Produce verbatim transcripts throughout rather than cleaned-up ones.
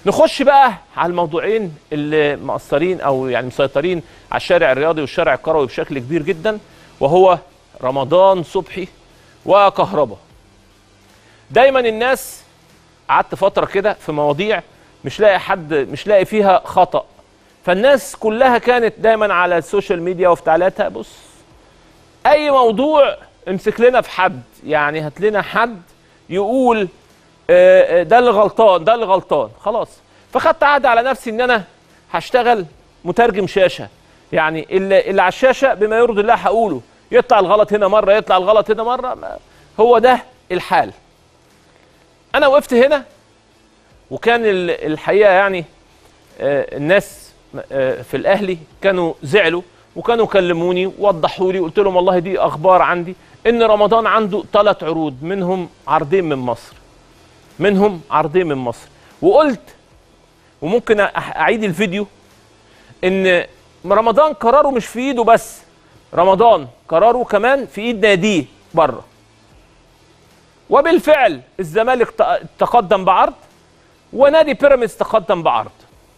نخش بقى على الموضوعين اللي مأثرين او يعني مسيطرين على الشارع الرياضي والشارع الكروي بشكل كبير جدا، وهو رمضان صبحي وكهربا. دايما الناس قعدت فتره كده في مواضيع مش لاقي حد مش لاقي فيها خطأ، فالناس كلها كانت دايما على السوشيال ميديا وفي تعليقاتها بص اي موضوع امسك لنا في حد، يعني هات لنا حد يقول ده اللي غلطان ده اللي غلطان خلاص. فخدت عهد على نفسي ان انا هشتغل مترجم شاشه، يعني اللي, اللي على الشاشه بما يرضي الله هقوله، يطلع الغلط هنا مره يطلع الغلط هنا مره، هو ده الحال. انا وقفت هنا وكان الحقيقه يعني الناس في الاهلي كانوا زعلوا وكانوا كلموني ووضحوا لي، قلت لهم والله دي اخبار عندي ان رمضان عنده ثلاث عروض منهم عرضين من مصر منهم عرضين من مصر وقلت وممكن اعيد الفيديو ان رمضان قراره مش في ايده بس، رمضان قراره كمان في ايد ناديه بره. وبالفعل الزمالك تقدم بعرض ونادي بيراميدز تقدم بعرض.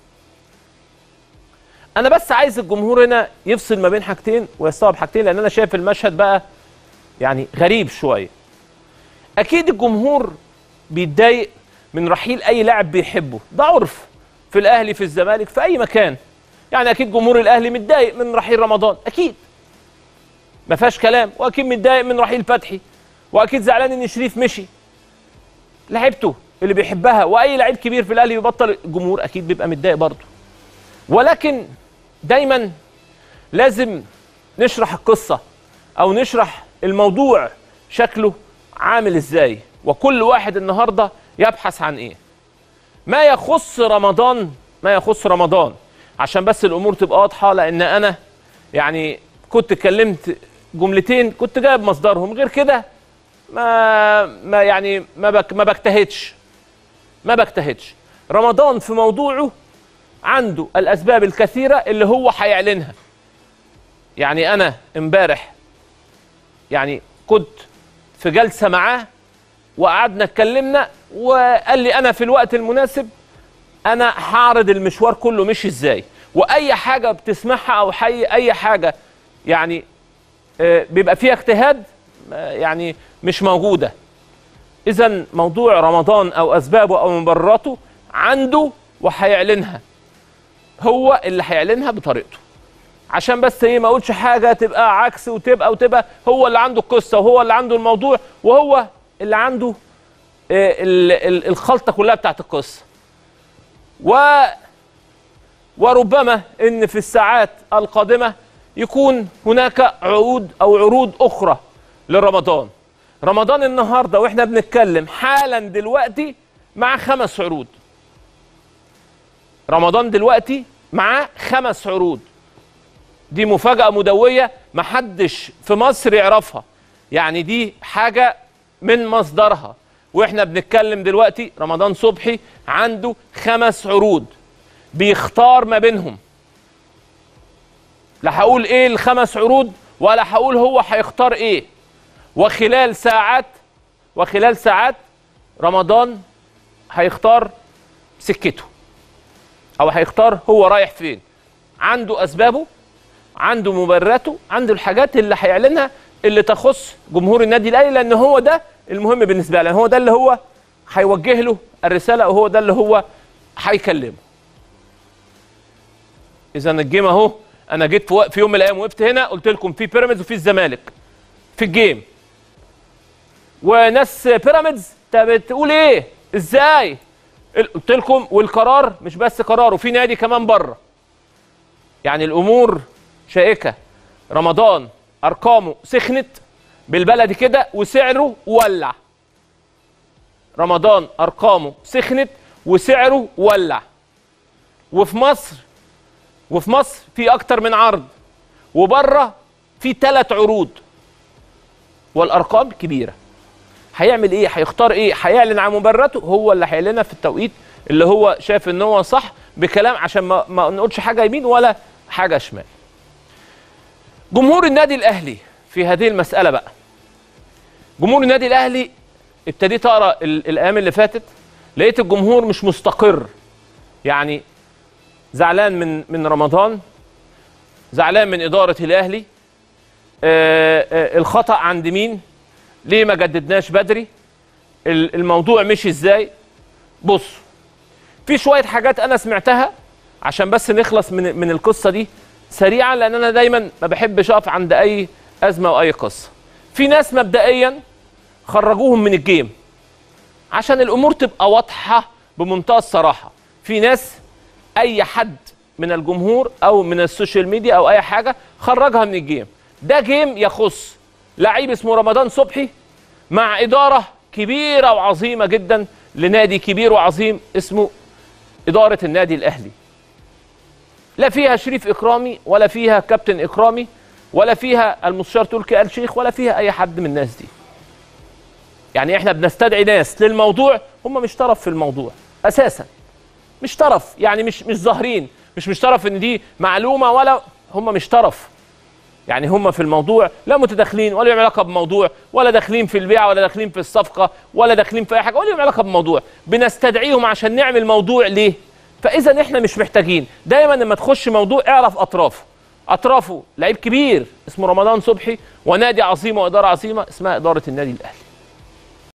انا بس عايز الجمهور هنا يفصل ما بين حاجتين ويستوعب حاجتين، لان انا شايف المشهد بقى يعني غريب شويه. اكيد الجمهور بيتضايق من رحيل اي لاعب بيحبه، ده عرف في الاهلي في الزمالك في اي مكان، يعني اكيد جمهور الاهلي متضايق من رحيل رمضان، اكيد ما فيهاش كلام، واكيد متضايق من رحيل فتحي، واكيد زعلان ان شريف مشي، لعيبته اللي بيحبها، واي لعيب كبير في الاهلي بيبطل الجمهور اكيد بيبقى متضايق برضه. ولكن دايما لازم نشرح القصه او نشرح الموضوع شكله عامل ازاي، وكل واحد النهارده يبحث عن ايه. ما يخص رمضان ما يخص رمضان عشان بس الامور تبقى واضحه، لان انا يعني كنت اتكلمت جملتين كنت جايب مصدرهم، غير كده ما ما يعني ما بك ما بجتهدش ما بجتهدش. رمضان في موضوعه عنده الاسباب الكثيره اللي هو هيعلنها. يعني انا امبارح يعني كنت في جلسه معاه وقعدنا اتكلمنا وقال لي انا في الوقت المناسب انا هعرض المشوار كله مش ازاي، واي حاجه بتسمعها او حي اي حاجه يعني بيبقى فيها اجتهاد يعني مش موجوده. اذا موضوع رمضان او اسبابه او مبرراته عنده وهيعلنها، هو اللي هيعلنها بطريقته، عشان بس ايه ما اقولش حاجه تبقى عكس وتبقى وتبقى. هو اللي عنده القصه وهو اللي عنده الموضوع وهو اللي عنده الخلطه كلها بتاعت القصه. و وربما ان في الساعات القادمه يكون هناك عقود او عروض اخرى لرمضان. رمضان النهارده واحنا بنتكلم حالا دلوقتي مع خمس عروض. رمضان دلوقتي معاه خمس عروض. دي مفاجأة مدوية محدش في مصر يعرفها، يعني دي حاجة من مصدرها. واحنا بنتكلم دلوقتي رمضان صبحي عنده خمس عروض بيختار ما بينهم. لا هقول ايه الخمس عروض ولا هقول هو هيختار ايه. وخلال ساعات وخلال ساعات رمضان هيختار سكته او هيختار هو رايح فين. عنده اسبابه، عنده مبرراته، عنده الحاجات اللي هيعلنها اللي تخص جمهور النادي الاهلي، لان هو ده المهم بالنسبه له، هو ده اللي هو هيوجه له الرساله وهو ده اللي هو هيكلمه. اذا الجيم اهو، انا جيت في, في يوم من الايام وقفت هنا قلت لكم في بيراميدز وفي الزمالك في الجيم، وناس بيراميدز انت بتقول ايه ازاي؟ قلت لكم والقرار مش بس قرار وفي نادي كمان بره، يعني الامور شائكه. رمضان ارقامه سخنت بالبلدي كده وسعره ولع. رمضان ارقامه سخنت وسعره ولع. وفي مصر وفي مصر في اكتر من عرض، وبره في ثلاث عروض والارقام كبيره. هيعمل ايه؟ هيختار ايه؟ هيعلن عن مبرراته، هو اللي هيعلنها في التوقيت اللي هو شايف ان هو صح بكلام، عشان ما, ما نقولش حاجه يمين ولا حاجه شمال. جمهور النادي الاهلي في هذه المساله بقى، جمهور النادي الاهلي ابتديت اقرا الايام اللي فاتت لقيت الجمهور مش مستقر يعني زعلان من من رمضان، زعلان من اداره الاهلي. آه آه الخطا عند مين؟ ليه ما جددناش بدري؟ الموضوع مش ازاي؟ بص، في شويه حاجات انا سمعتها عشان بس نخلص من من القصه دي سريعا، لان انا دايما ما بحبش اقف عند اي ازمه واي قصه. في ناس مبدئيا خرجوهم من الجيم عشان الامور تبقى واضحه بمنتهى الصراحه. في ناس اي حد من الجمهور او من السوشيال ميديا او اي حاجه خرجها من الجيم. ده جيم يخص لعيب اسمه رمضان صبحي مع اداره كبيره وعظيمه جدا لنادي كبير وعظيم اسمه اداره النادي الاهلي. لا فيها شريف اكرامي ولا فيها كابتن اكرامي ولا فيها المستشار تركي آل شيخ ولا فيها اي حد من الناس دي. يعني احنا بنستدعي ناس للموضوع هم مش طرف في الموضوع اساسا، مش طرف، يعني مش مش ظاهرين، مش مش طرف ان دي معلومه، ولا هم مش طرف. يعني هم في الموضوع لا متداخلين ولا لهم علاقه بموضوع، ولا داخلين في البيع ولا داخلين في الصفقه ولا داخلين في اي حاجه، ولا لهم علاقه بموضوع. بنستدعيهم عشان نعمل موضوع ليه؟ فاذا احنا مش محتاجين. دايما لما تخش موضوع اعرف اطرافه. اطرافه لعيب كبير اسمه رمضان صبحي ونادي عظيم واداره عظيمه اسمها اداره النادي الاهلي.